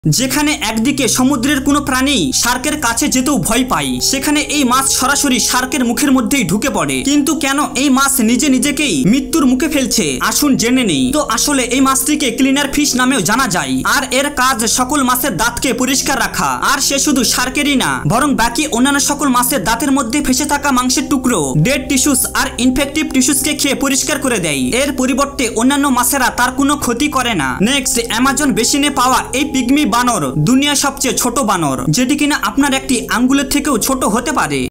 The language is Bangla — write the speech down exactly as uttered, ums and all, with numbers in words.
যেখানে একদিকে সমুদ্রের কোনো প্রাণী শার্কের কাছে যেতেও ভয় পায়, সেখানে এই মাছ সরাসরি শার্কের মুখের মধ্যেই ঢুকে পড়ে। কিন্তু কেন এই মাছ নিজে নিজেকেই মৃত্যুর মুখে ফেলছে, আসুন জেনে নেই। তো আসলে এই মাছটিকে ক্লিনার ফিশ নামেও জানা যায়, আর এর কাজ সকল মাছের দাঁতকে পরিষ্কার রাখা। আর সে শুধু শার্কেরই না, বরং বাকি অন্যান্য সকল মাছের দাঁতের মধ্যে ফেসে থাকা মাংসের টুকরো, ডেড টিস্যুস আর ইনফেক্টিভ টিস্যুসকে খেয়ে পরিষ্কার করে দেয়। এর পরিবর্তে অন্যান্য মাছেরা তার কোনো ক্ষতি করে না। নেক্সট, অ্যামাজন বেসিনে পাওয়া এই পিগমি বানর দুনিয়ার সবচেয়ে ছোট বানর, যেটি কিনা আপনার একটি আঙ্গুলের থেকেও ছোট হতে পারে।